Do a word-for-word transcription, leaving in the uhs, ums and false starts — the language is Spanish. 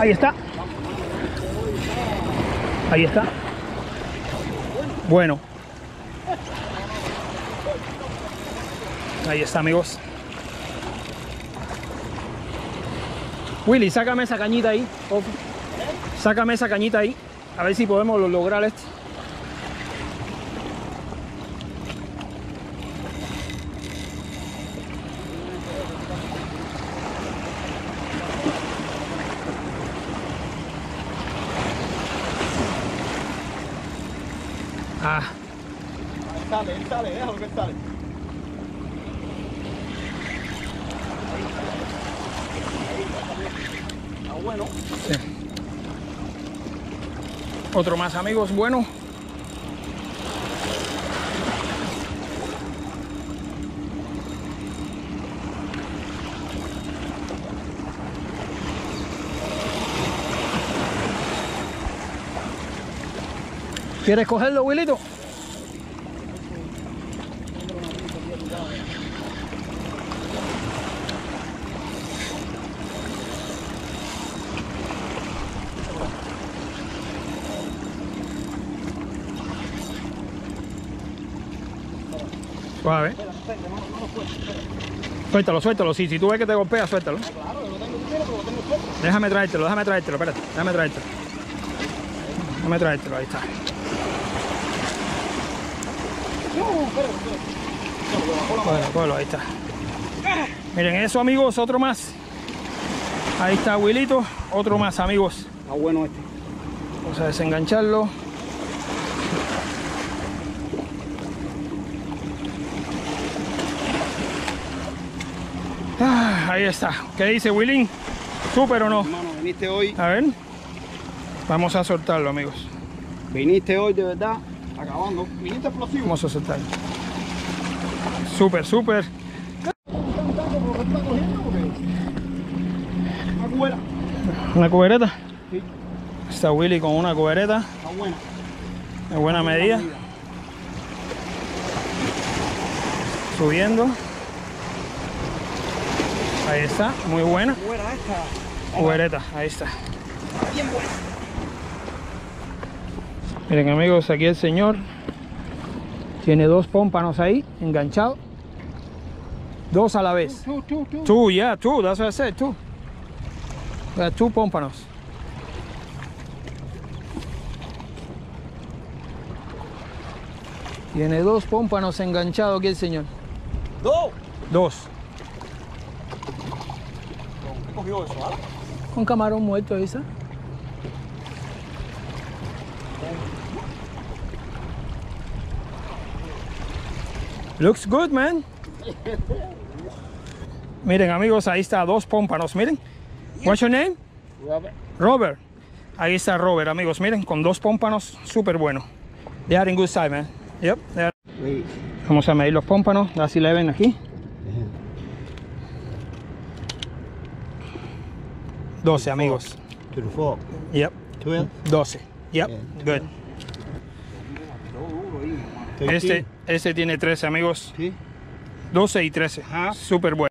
Ahí está. Ahí está. Bueno. Ahí está, amigos. Willy, sácame esa cañita ahí. Oh. Sácame esa cañita ahí. A ver si podemos lograr esto. Ah. Ahí sale, él sale, déjalo que él sale. Está bueno. Sí. Otro más, amigos, bueno. ¿Quieres cogerlo, Wilito? Suave. Suéltalo, suéltalo. Sí, si tú ves que te golpea, suéltalo. Déjame traértelo, déjame traértelo, espérate. Déjame traértelo. Déjame traértelo, ahí está. Cógelo, cógelo, ahí está. Miren eso, amigos, otro más. Ahí está Wilito, otro más, amigos. Está bueno este. Vamos a desengancharlo. Ah, ahí está. ¿Qué dice, Willy? ¿Súper o no? Hermano, viniste hoy. A ver. Vamos a soltarlo, amigos. Viniste hoy de verdad, acabando. Viniste explosivo. Vamos a soltarlo. Súper, súper. Una cubera. ¿Una cubereta? Sí. Está Willy con una cubereta. Está buena. De buena medida. medida. Subiendo. Ahí está, muy buena. Buena esta. Cubereta, ahí está. Bien buena. Miren, amigos, aquí el señor tiene dos pómpanos ahí enganchados. Dos a la vez. Two, two, two. Two, yeah, two, that's what I said, two. Uh, two pómpanos. Tiene dos pómpanos enganchados aquí el señor. Dos. Dos. ¿Qué cogió eso, ah? Con camarón muerto, esa. Looks good, man. Miren, amigos, ahí está dos pómpanos, miren. What's your name? Robert. Robert. Ahí está Robert, amigos, miren, con dos pómpanos, súper bueno. They are in good side, man. Yep. They are. Wait. Vamos a medir los pómpanos, así le ven aquí. doce, amigos. To the fork. Yep. twelve. doce. Yep. Yeah. Good. Este, este tiene trece, amigos. Sí. doce y trece. Ajá. Súper bueno.